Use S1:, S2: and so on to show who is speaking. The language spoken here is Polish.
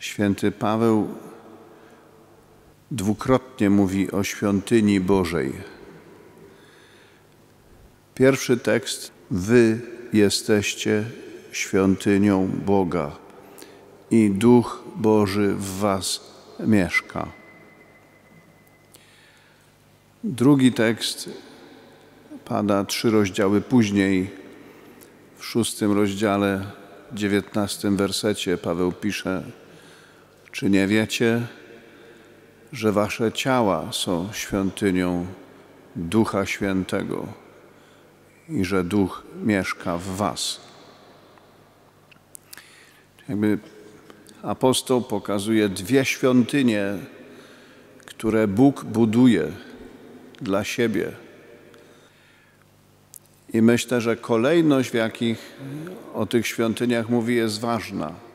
S1: Święty Paweł dwukrotnie mówi o świątyni Bożej. Pierwszy tekst: wy jesteście świątynią Boga i Duch Boży w was mieszka. Drugi tekst pada 3 rozdziały później. W 6 rozdziale, 19 wersecie Paweł pisze: czy nie wiecie, że wasze ciała są świątynią Ducha Świętego i że Duch mieszka w was? Jakby apostoł pokazuje 2 świątynie, które Bóg buduje dla siebie. I myślę, że kolejność, w jakich o tych świątyniach mówi, jest ważna.